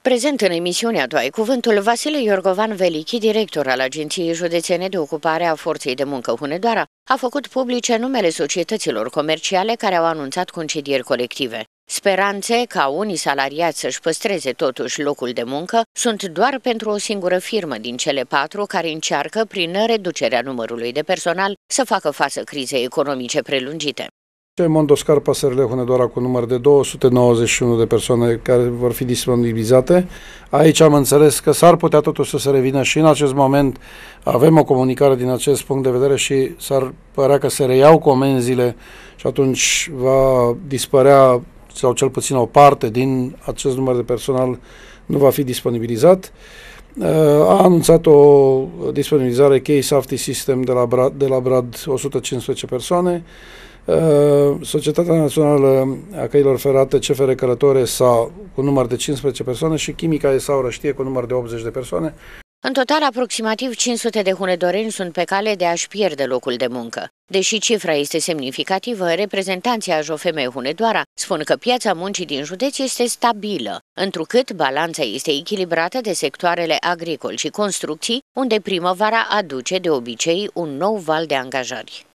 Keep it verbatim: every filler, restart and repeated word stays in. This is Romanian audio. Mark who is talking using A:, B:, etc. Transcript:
A: Prezent în emisiunea Tu ai cuvântul, Vasile Iorgovan Velichi, director al Agenției Județene de Ocupare a Forței de Muncă Hunedoara, a făcut publice numele societăților comerciale care au anunțat concedieri colective. Speranțe ca unii salariați să-și păstreze totuși locul de muncă sunt doar pentru o singură firmă din cele patru care încearcă, prin reducerea numărului de personal, să facă față crizei economice prelungite.
B: Mondoscar Pasările Hunedoara cu număr de două sute nouăzeci și unu de persoane care vor fi disponibilizate. Aici am înțeles că s-ar putea totuși să se revină și în acest moment avem o comunicare din acest punct de vedere și s-ar părea că se reiau comenzile și atunci va dispărea sau cel puțin o parte din acest număr de personal nu va fi disponibilizat. A anunțat o disponibilizare Chei Safety System de la Brad, de la Brad o sută cincisprezece persoane. Societatea Națională a Căilor Ferate C F R Călători S A cu număr de cincisprezece persoane și Chimica S A Orăștie cu număr de optzeci de persoane.
A: În total, aproximativ cinci sute de hunedoreni sunt pe cale de a-și pierde locul de muncă. Deși cifra este semnificativă, reprezentanții Ajofeme Hunedoara spun că piața muncii din județ este stabilă, întrucât balanța este echilibrată de sectoarele agricol și construcții, unde primăvara aduce de obicei un nou val de angajări.